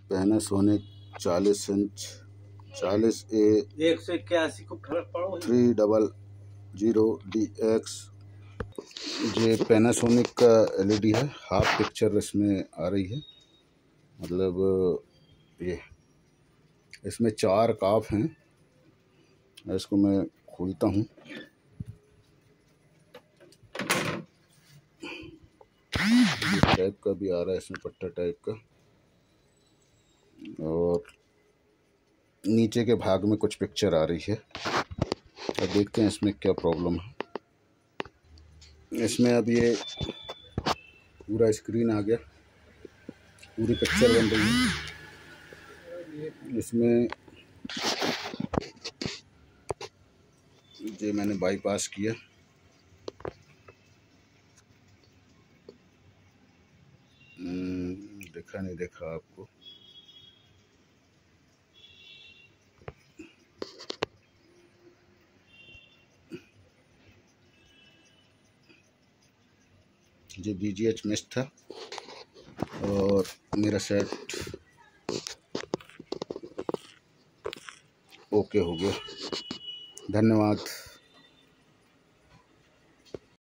Panasonic 40 inch 40A 181 को फर्क पड़ो 300DX। ये पैनासोनिक का LED है, हाफ पिक्चर इसमें आ रही है। मतलब ये इसमें 4 काफ हैं। इसको मैं खोलता हूँ। इस टाइप का भी आ रहा है इसमें, पट्टा टाइप का, और नीचे के भाग में कुछ पिक्चर आ रही है। अब देखते हैं इसमें क्या प्रॉब्लम है। इसमें अब ये पूरा स्क्रीन आ गया, पूरी पिक्चर बन रही है। इसमें ये मैंने बाईपास किया। देखा नहीं देखा आपको। जो BGH मिस था और मेरा सेट ओके हो गया। धन्यवाद।